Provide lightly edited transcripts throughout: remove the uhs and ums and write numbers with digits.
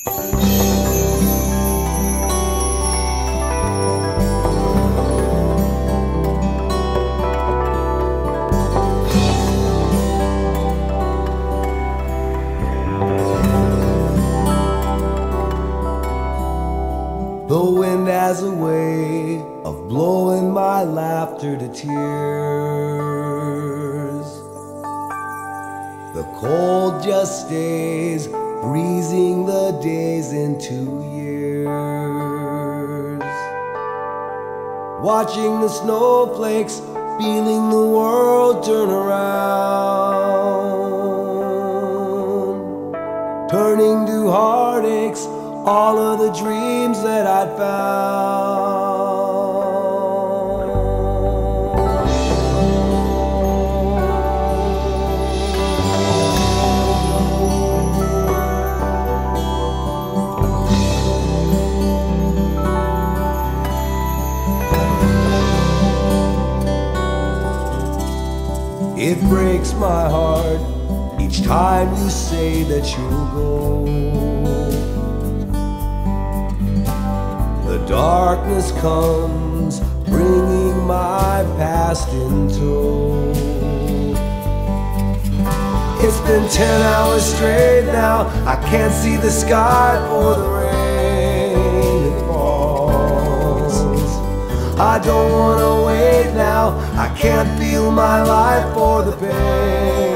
The wind has a way of blowing my laughter to tears. The cold just stays, freezing the days into years. Watching the snowflakes, feeling the world turn around, turning to heartaches, all of the dreams that I'd found. It breaks my heart each time you say that you'll go. The darkness comes, bringing my past in tow. It's been 10 hours straight now, I can't see the sky for the rain that falls. I don't wanna wait now, I can't feel my life for the pain.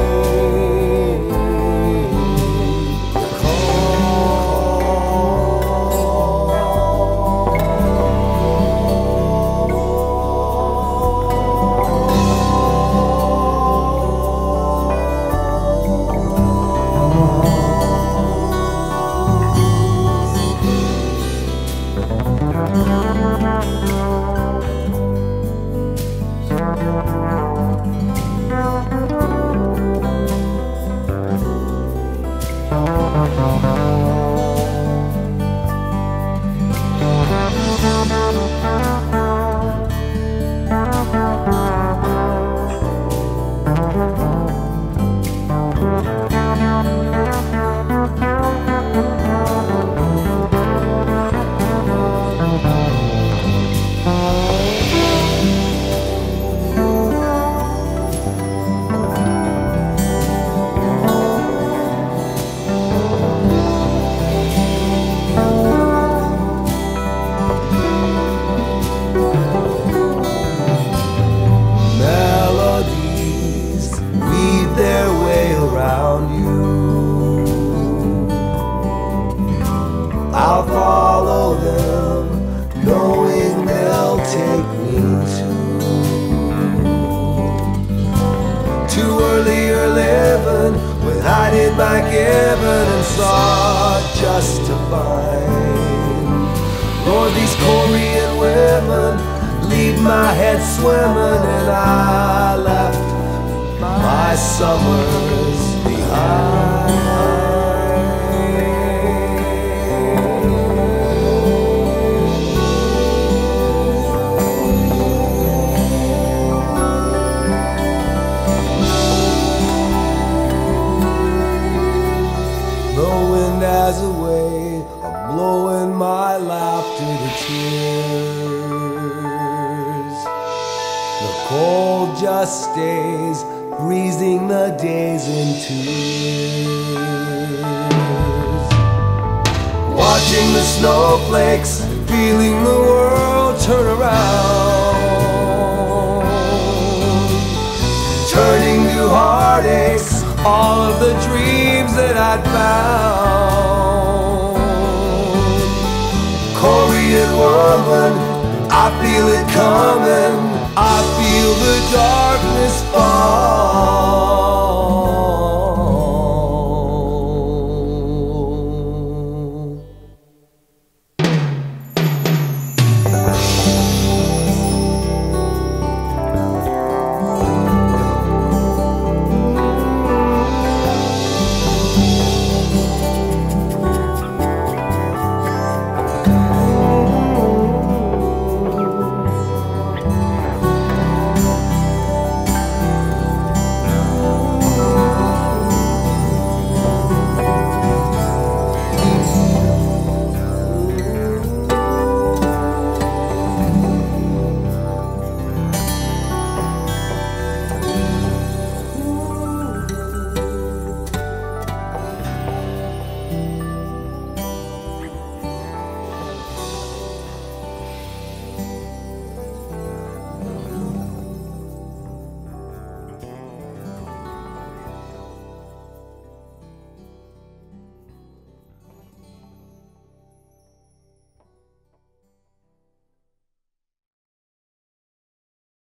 I feel it coming, I feel the darkness fall.